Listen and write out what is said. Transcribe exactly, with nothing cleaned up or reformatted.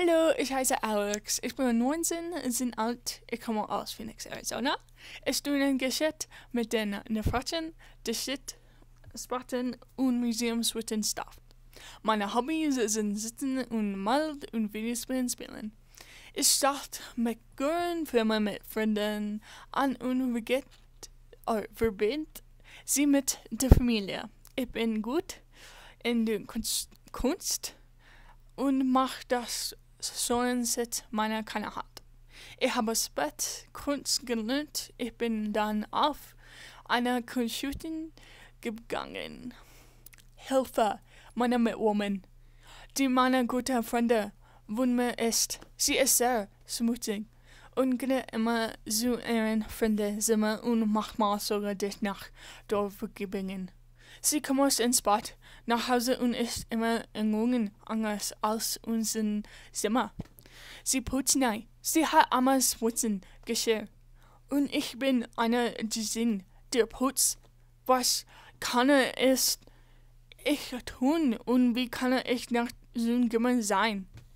Hallo, ich heiße Alex. Ich bin neunzehn, bin alt. Ich komme aus Phoenix, Arizona. Ich tue ein Geschäft mit den Nefratchen, Geschäft, Sporten und Museumswitten Stuff. Meine Hobbys sind Sitzen und Malen und Videospielen spielen. Ich starte mit guten Filmen mit Freunden an und vergeht, äh, verbinde sie mit der Familie. Ich bin gut in der Kunst, Kunst und mache das schon seit meiner Kindheit. Ich habe spät Kunst gelernt. Ich bin dann auf eine Kunstschule gegangen. Hilfe, meine Mitwohner, die meine gute Freunde wohnt mir ist. Sie ist sehr schmutzig und geht immer zu ihren Freundezimmer und manchmal sogar dich nach Dorfgebingen. Sie kommt ins Bad nach Hause und ist immer in anders als unser Zimmer. Sie putzt nicht. Sie hat immer Schmutzen Geschirr. Und ich bin einer dieser, der putzt. Was kann es ich tun und wie kann ich nicht so jemand sein?